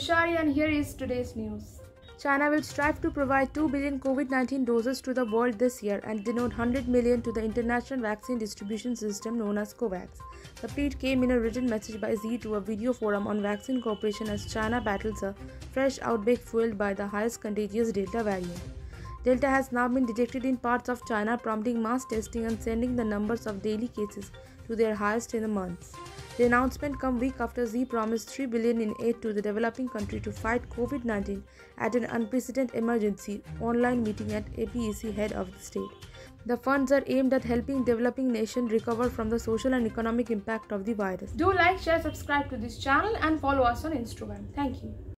Tushari and here is today's news. China will strive to provide 2 billion COVID-19 doses to the world this year and donate 100 million to the international vaccine distribution system known as COVAX. The plea came in a written message by Xi to a video forum on vaccine cooperation as China battles a fresh outbreak fueled by the highest contagious Delta variant. Delta has now been detected in parts of China, prompting mass testing and sending the numbers of daily cases to their highest in a month. The announcement comes week after Xi promised 3 billion in aid to the developing country to fight COVID-19 at an unprecedented emergency online meeting at APEC head of the state. The funds are aimed at helping developing nations recover from the social and economic impact of the virus. Do like, share, subscribe to this channel and follow us on Instagram. Thank you.